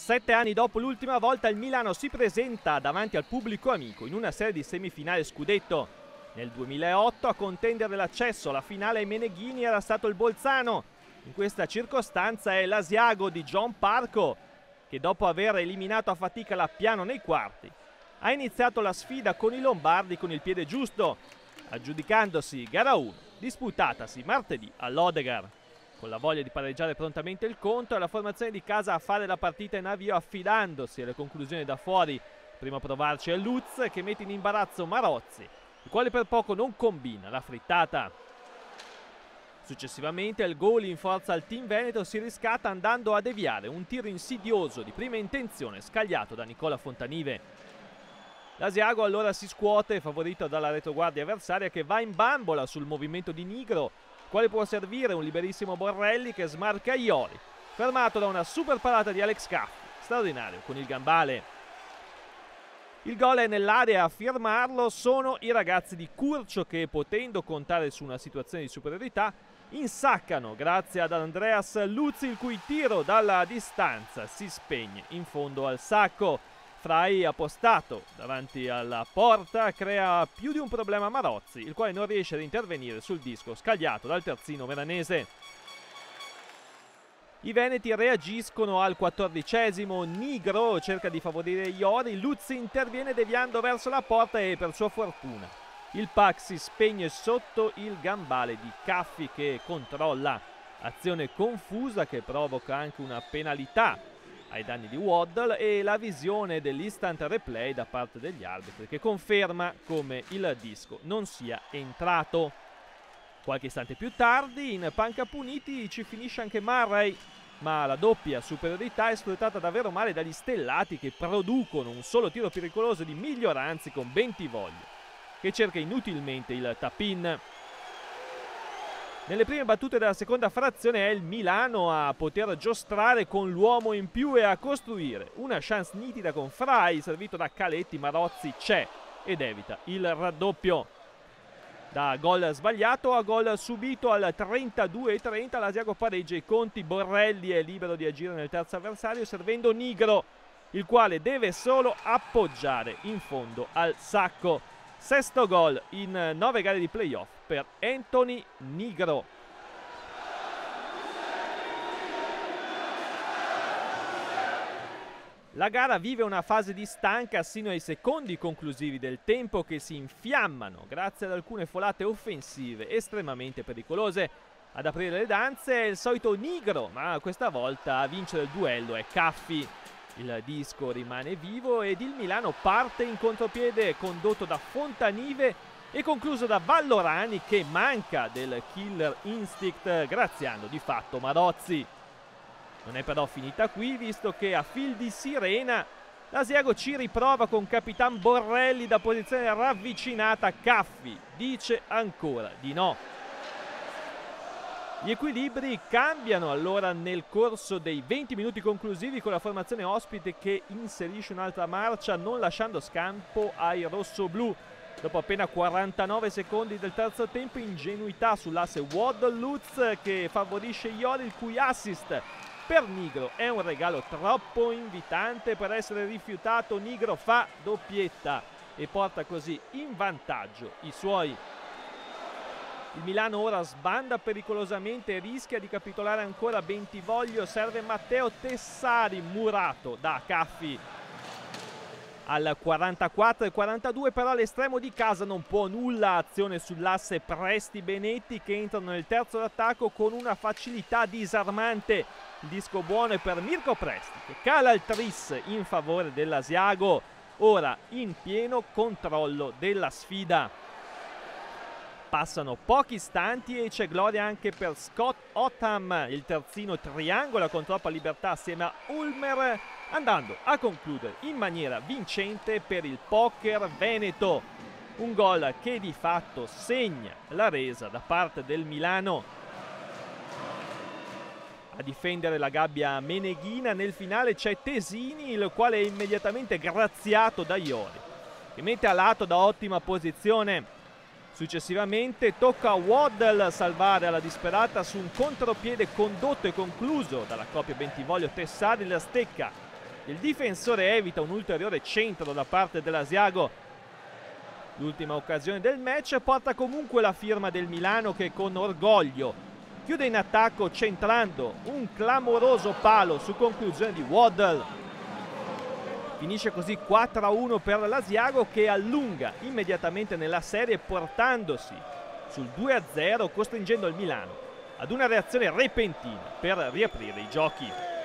7 anni dopo l'ultima volta il Milano si presenta davanti al pubblico amico in una serie di semifinali scudetto. Nel 2008 a contendere l'accesso alla finale ai Meneghini era stato il Bolzano. In questa circostanza è l'Asiago di John Parco che, dopo aver eliminato a fatica l'Appiano nei quarti, ha iniziato la sfida con i lombardi con il piede giusto, aggiudicandosi gara 1, disputatasi martedì all'Odegar. Con la voglia di pareggiare prontamente il conto è la formazione di casa a fare la partita in avvio affidandosi alle conclusioni da fuori. Prima a provarci è Lutz che mette in imbarazzo Marozzi, il quale per poco non combina la frittata. Successivamente il gol in forza al team veneto si riscatta andando a deviare un tiro insidioso di prima intenzione scagliato da Nicola Fontanive. L'Asiago allora si scuote, favorito dalla retroguardia avversaria che va in bambola sul movimento di Nigro, quale può servire un liberissimo Borrelli che smarca Iori, fermato da una super parata di Alex Caffi, straordinario con il gambale. Il gol è nell'area, a firmarlo sono i ragazzi di Curcio che, potendo contare su una situazione di superiorità, insaccano grazie ad Andreas Luzzi, il cui tiro dalla distanza si spegne in fondo al sacco. Frei, appostato davanti alla porta, crea più di un problema a Marozzi, il quale non riesce ad intervenire sul disco scagliato dal terzino veronese. I veneti reagiscono al 14°, Nigro cerca di favorire Iori, Luzzi interviene deviando verso la porta e, per sua fortuna, il puck si spegne sotto il gambale di Caffi che controlla. Azione confusa che provoca anche una penalità ai danni di Waddle e la visione dell'instant replay da parte degli arbitri che conferma come il disco non sia entrato. Qualche istante più tardi in panca puniti ci finisce anche Murray, ma la doppia superiorità è sfruttata davvero male dagli stellati che producono un solo tiro pericoloso di Miglioranzi con Bentivoglio che cerca inutilmente il tap-in. Nelle prime battute della seconda frazione è il Milano a poter giostrare con l'uomo in più e a costruire una chance nitida con Frei servito da Caletti. Marozzi c'è ed evita il raddoppio. Da gol sbagliato a gol subito al 32,30 l'Asiago pareggia i conti. Borrelli è libero di agire nel terzo avversario servendo Nigro, il quale deve solo appoggiare in fondo al sacco. Sesto gol in 9 gare di playoff per Anthony Nigro. La gara vive una fase di stanca sino ai secondi conclusivi del tempo che si infiammano grazie ad alcune folate offensive estremamente pericolose. Ad aprire le danze è il solito Nigro, ma questa volta a vincere il duello è Caffi. Il disco rimane vivo ed il Milano parte in contropiede condotto da Fontanive e concluso da Vallorani che manca del killer instinct graziando di fatto Marozzi. Non è però finita qui, visto che a fil di sirena l'Asiago ci riprova con Capitan Borrelli da posizione ravvicinata. Caffi dice ancora di no. Gli equilibri cambiano allora nel corso dei 20 minuti conclusivi con la formazione ospite che inserisce un'altra marcia non lasciando scampo ai rossoblù. Dopo appena 49 secondi del terzo tempo, ingenuità sull'asse Waddle-Lutz che favorisce Iori, il cui assist per Nigro è un regalo troppo invitante per essere rifiutato. Nigro fa doppietta e porta così in vantaggio i suoi. Il Milano ora sbanda pericolosamente e rischia di capitolare ancora. Bentivoglio, serve Matteo Tessari, murato da Caffi. Al 44 e 42 però l'estremo di casa non può nulla, azione sull'asse Presti-Benetti che entrano nel terzo d'attacco con una facilità disarmante. Il disco buono è per Mirko Presti che cala il tris in favore dell'Asiago, ora in pieno controllo della sfida. Passano pochi istanti e c'è gloria anche per Scott Otham. Il terzino triangola con troppa libertà assieme a Ulmer, andando a concludere in maniera vincente per il Poker Veneto. Un gol che di fatto segna la resa da parte del Milano. A difendere la gabbia meneghina nel finale c'è Tesini, il quale è immediatamente graziato da Iori, che mette a lato da ottima posizione. Successivamente tocca a Waddle salvare alla disperata su un contropiede condotto e concluso dalla coppia Bentivoglio-Tessari. La stecca Il difensore evita un ulteriore centro da parte dell'Asiago. L'ultima occasione del match porta comunque la firma del Milano, che con orgoglio chiude in attacco centrando un clamoroso palo su conclusione di Waddle. Finisce così 4-1 per l'Asiago, che allunga immediatamente nella serie portandosi sul 2-0, costringendo il Milano ad una reazione repentina per riaprire i giochi.